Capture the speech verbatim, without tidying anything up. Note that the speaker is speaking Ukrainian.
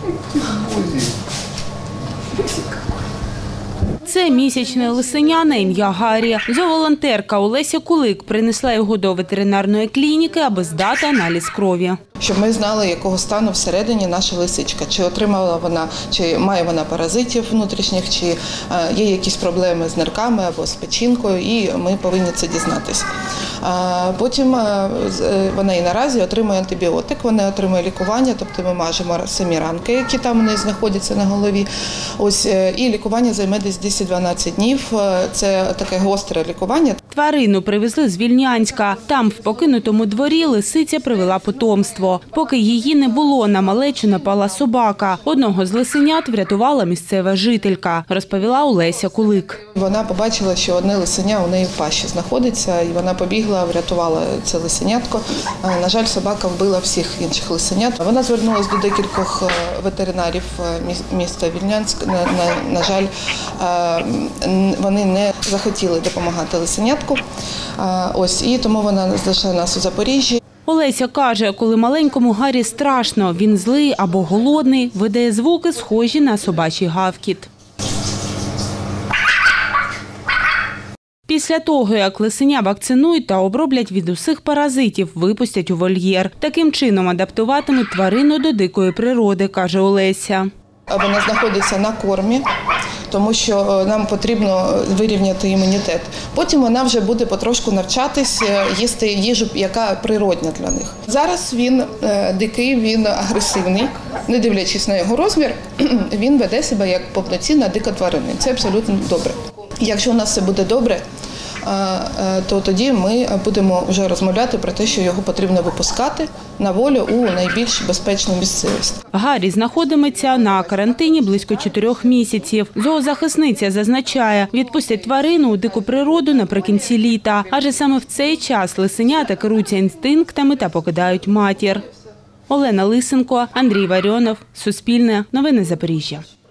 Це місячне лисеня на ім'я Гаррі. Зооволонтерка Олеся Кулик принесла його до ветеринарної клініки, аби здати аналіз крові. Щоб ми знали, якого стану всередині наша лисичка. Чи отримала вона, чи має вона паразитів внутрішніх, чи є якісь проблеми з нирками або з печінкою, і ми повинні це дізнатися. Потім вона і наразі отримує антибіотик, вона отримує лікування, тобто ми мажемо самі ранки, які там у неї знаходяться на голові. Ось, і лікування займе десь десять-дванадцять днів. Це таке гостре лікування. Тварину привезли з Вільнянська. Там, в покинутому дворі, лисиця привела потомство. Поки її не було, на малечу напала собака. Одного з лисенят врятувала місцева жителька, розповіла Олеся Кулик. Вона побачила, що одне лисеня у неї в пащі знаходиться, і вона побігла, врятувала це лисенятко. На жаль, собака вбила всіх інших лисенят. Вона звернулася до декількох ветеринарів міста Вільнянськ. На, на, на жаль, вони не захотіли допомагати лисенятку. Ось, і тому вона знайшла нас у Запоріжжі. Олеся каже, коли маленькому Гаррі страшно, він злий або голодний, видає звуки, схожі на собачий гавкіт. Після того, як лисеня вакцинують та оброблять від усіх паразитів, випустять у вольєр. Таким чином адаптуватимуть тварину до дикої природи, каже Олеся. Вона знаходиться на кормі, тому що нам потрібно вирівняти імунітет. Потім вона вже буде потрошку навчатись їсти їжу, яка природня для них. Зараз він дикий, він агресивний, не дивлячись на його розмір, він веде себе як повноцінна дика тварина. Це абсолютно добре. Якщо у нас все буде добре, то тоді ми будемо вже розмовляти про те, що його потрібно випускати на волю у найбільш безпечну місцевість. Гаррі знаходитиметься на карантині близько чотирьох місяців. Зоозахисниця зазначає, відпустять тварину у дику природу наприкінці літа, адже саме в цей час лисенята керуються інстинктами та покидають матір. Олена Лисенко, Андрій Варіонов, Суспільне, Новини Запоріжжя.